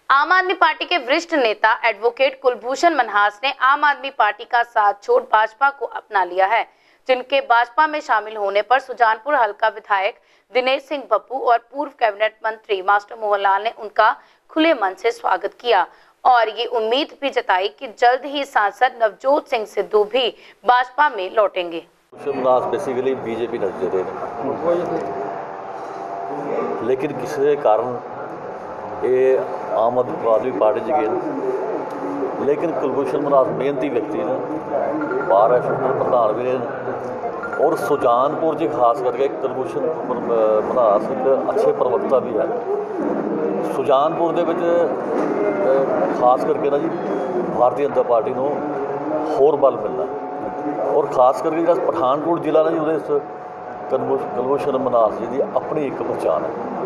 आम आदमी पार्टी के वरिष्ठ नेता एडवोकेट कुलभूषण मनहास ने आम आदमी पार्टी का साथ छोड़ भाजपा को अपना लिया है, जिनके भाजपा में शामिल होने पर सुजानपुर हल्का विधायक दिनेश सिंह बब्बू और पूर्व कैबिनेट मंत्री मास्टर मोहनलाल ने उनका खुले मन से स्वागत किया और ये उम्मीद भी जताई कि जल्द ही सांसद नवजोत सिंह सिद्धू भी भाजपा में लौटेंगे। बेसिकली बीजेपी नजदे थे, लेकिन किसी कारण ये आम आदमी पार्टी च गए। लेकिन कुलभूषण मनहास मेहनती व्यक्ति ने, बार एसोसिएशन प्रधान भी रहे और सुजानपुर जी खास करके कुलभूषण मनहास एक अच्छे प्रवक्ता भी है। सुजानपुर के खास करके ना जी भारतीय जनता पार्टी को होर बल मिलना और खास करके जो पठानकोट जिला ना जी वो कुलभूषण मनहास जी की अपनी एक पहचान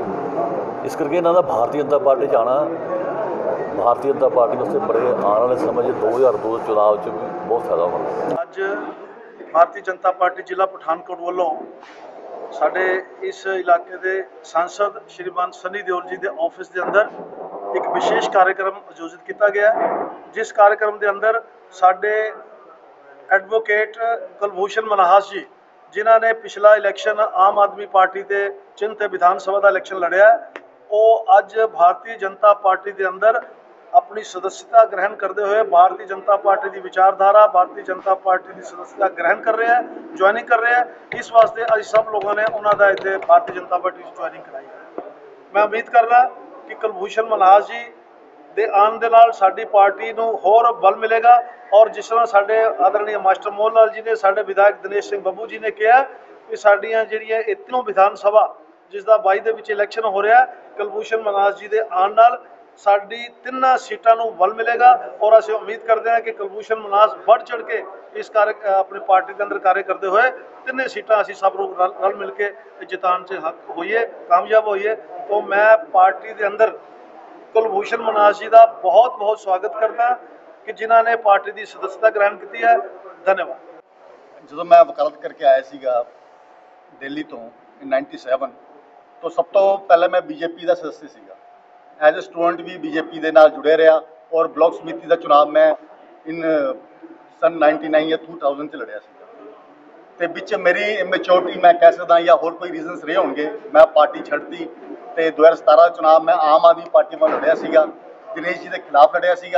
है। इस करके इन्हों का भारतीय जनता पार्टी जाना भारतीय जनता पार्टी वास्ते बड़े आने वाले समय 2002 चुनाव भी बहुत फायदा होगा। अज भारतीय जनता पार्टी जिला पठानकोट वालों साडे इस इलाके के सांसद श्रीमान सनी देओल जी के ऑफिस के अंदर एक विशेष कार्यक्रम आयोजित किया गया, जिस कार्यक्रम के अंदर साडे एडवोकेट कुलभूषण मनहास जी जिन्हों ने पिछला इलैक्शन आम आदमी पार्टी के चिन्ह ते विधान सभा का इलैक्शन लड़िया, वो अज भारतीय जनता पार्टी के अंदर अपनी सदस्यता ग्रहण करते हुए भारतीय जनता पार्टी की विचारधारा भारतीय जनता पार्टी की सदस्यता ग्रहण कर रहे हैं, ज्वाइनिंग कर रहे हैं। इस वास्ते अज सब लोगों ने उन्होंने इतने भारतीय जनता पार्टी ज्वाइनिंग कराई है। मैं उम्मीद कर रहा कि कुलभूषण मनहास जी ਦੇ ਆਉਣ ਦੇ ਨਾਲ ਸਾਡੀ ਪਾर्टी ਨੂੰ ਹੋਰ बल मिलेगा और जिस तरह साडे आदरणीय मास्टर मोहनलाल जी ने साडे विधायक दिनेश सिंह बब्बू जी ने कहा कि साडियां ਜਿਹੜੀਆਂ ਇਹ तीनों विधान सभा जिस ਦਾ 22 ਦੇ ਵਿੱਚ इलैक्शन हो रहा है, कुलभूषण मनहास जी ਦੇ ਆਉਣ ਨਾਲ साडी ਤਿੰਨਾਂ सीटां ਨੂੰ बल मिलेगा और ਅਸੀਂ उम्मीद करते हैं कि कुलभूषण मनहास बढ़ चढ़ के इस कार्य अपनी पार्टी के अंदर कार्य करते हुए ਤਿੰਨੇ सीटां ਅਸੀਂ सब लोग रल मिल के जिताने से हक होइए, कामयाब होइए। तो मैं पार्टी के अंदर कुलभूषण मनहास जी का बहुत बहुत स्वागत करता कि जिन्होंने पार्टी की सदस्यता ग्रहण की है। धन्यवाद। जो मैं वकालत करके आया सीगा दिल्ली तो 97 तो सब तो पहले मैं बीजेपी का सदस्य सीगा। एज ए स्टूडेंट भी बीजेपी के नाल जुड़े रहा और ब्लॉक समिति का चुनाव मैं इन सन 99 या 2000 च लड़िया सीगा। ते बिच मेरी इमेच्योरिटी मैं कह सकदा या होर कोई रीजनस रहे होंगे, मैं पार्टी छड्डती ते 2017 चुनाव मैं आम आदमी पार्टी में लड़िया सीगा, दिनेश जी के खिलाफ लड़िया सीगा।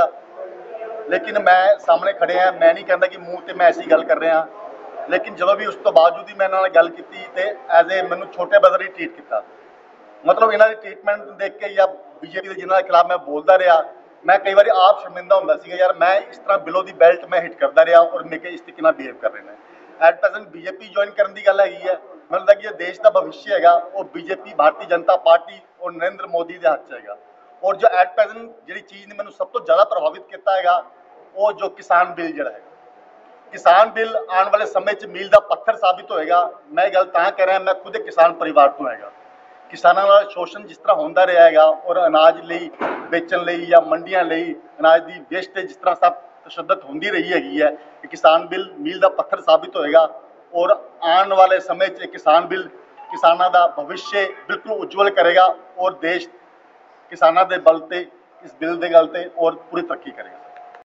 लेकिन मैं सामने खड़े हैं, मैं नहीं कहता कि मूँह पर मैं ऐसी गल कर रहा, लेकिन जो भी उस तो बावजूद ही मैं इन्होंने गल की तो एज ए मैनू छोटे ब्रदर ही ट्रीट किया। मतलब इन्हों की ट्रीटमेंट देख के या बीजेपी के जिन्होंने खिलाफ मैं बोलता रहा, मैं कई बार आप शर्मिंदा होंदा सीगा यार मैं इस तरह बिलो दी बेल्ट मैं हिट करता रहा और मेरे इस तरीके बिहेव कर रहे हैं। एट प्रेजेंट बीजेपी ज्वाइन करने की गल हैगी है, मैं लगता कि देश का भविष्य है वो बीजेपी भारतीय जनता पार्टी और नरेंद्र मोदी के हाथ है। और जो एट प्रेजेंट जी चीज़ ने मैंने सब तो ज़्यादा प्रभावित किया है वो जो किसान बिल जोड़ा है, किसान बिल आने वाले समय मील का पत्थर साबित होएगा। मैं गल तां कह रहा, मैं खुद एक किसान परिवार तो हैगा। किसानों का शोषण जिस तरह होता रहा है और अनाज लई बेचन लई या मंडियां लई अनाज की वेस्टेज जिस तरह सब तशद्दद होती रही है कि किसान बिल मील का पत्थर साबित होएगा और आने वाले समय किसान बिल किसानों का भविष्य बिल्कुल उज्जवल करेगा और देश किसानों के बल ते इस बिल के गल ते और पूरी तरक्की करेगा।